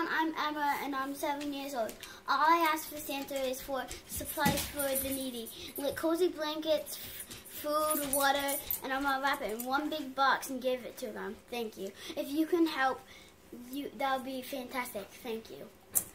I'm Emma, and I'm 7 years old. All I ask for Santa is for supplies for the needy, like cozy blankets, food, water, and I'm gonna wrap it in one big box and give it to them. Thank you. If you can help, that would be fantastic. Thank you.